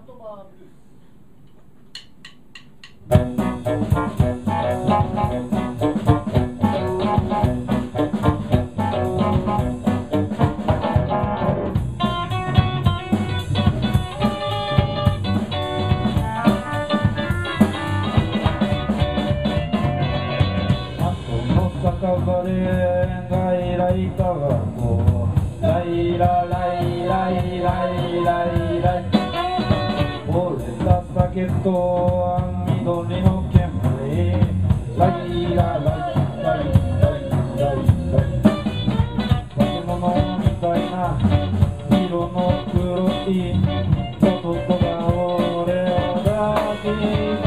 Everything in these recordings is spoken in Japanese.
酒場でガイライタバコライラライライライライライ折れた酒と緑の煙ライラライライライライライ化け物みたいな色の黒い男が俺を抱き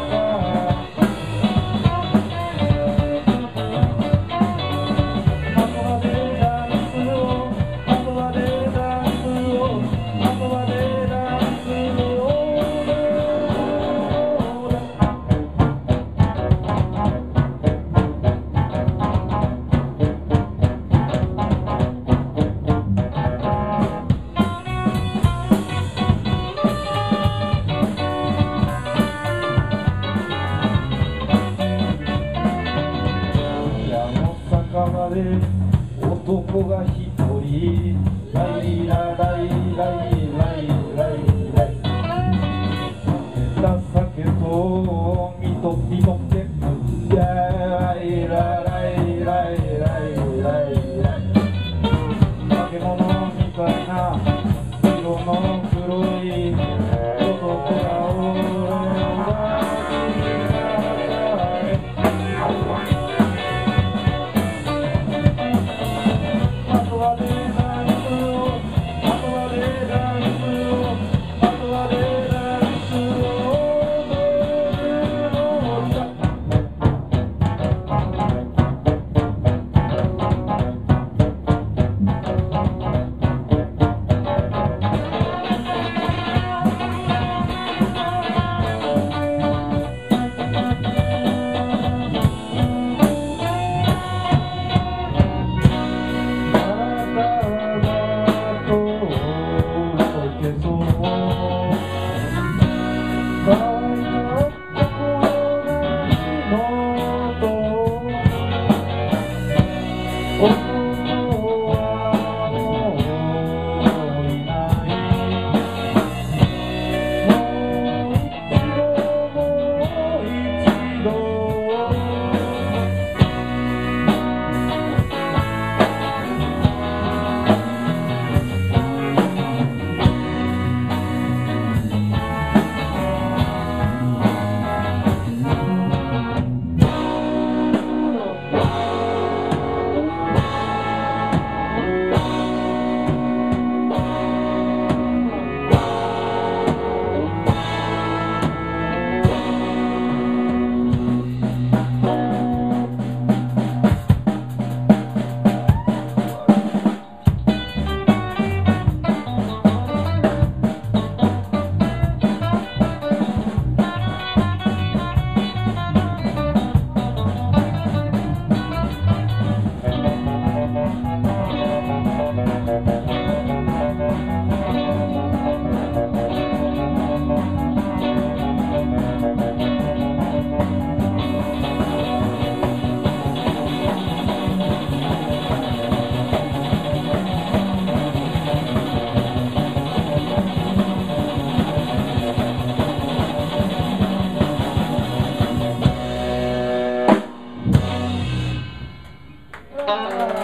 男が一人ライラライライライライライ出た酒とみとみとけライラライライライライライ化け物みたいな色の黒い男が俺を抱 Bye.